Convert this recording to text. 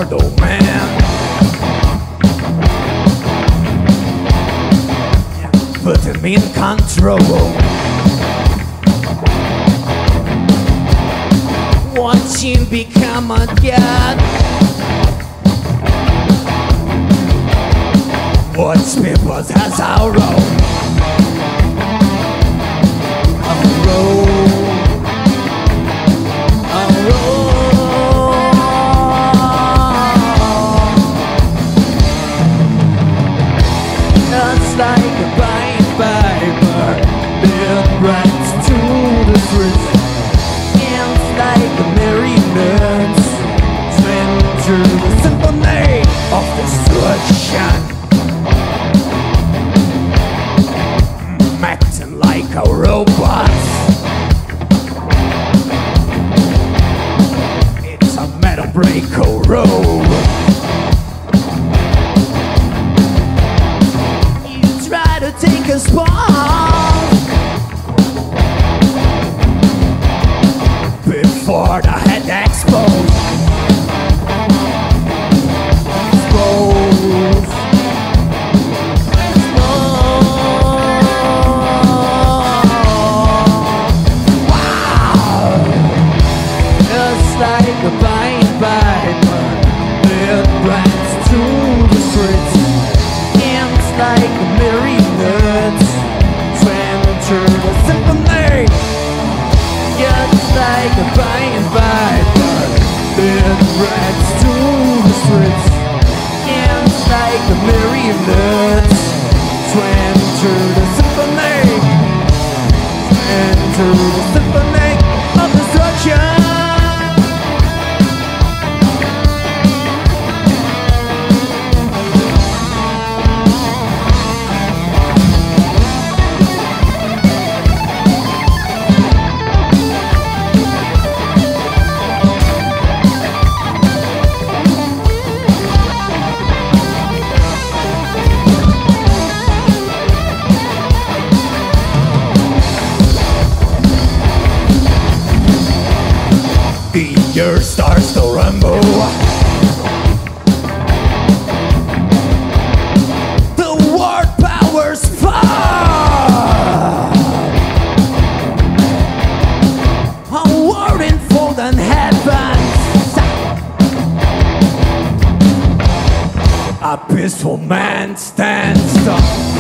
mortal man. Put him in control. Watch him become a god. Watch people as our own. Just like a Pied Piper, it runs to the streets. It's like the marionettes enter the symphony of destruction. Acting like a robot. It's a metal breaker road. Take a spot before the head explodes. Wow! Just like a Pied Piper, it runs to the streets. It's like a marionettes enter the symphony. Just like a Pied Piper, it runs to the streets. It's like the marionettes enter the symphony. Enter the symphony of destruction. The earth starts to rumble. The world powers fall. A war in fallen heavens. A peaceful man stands up.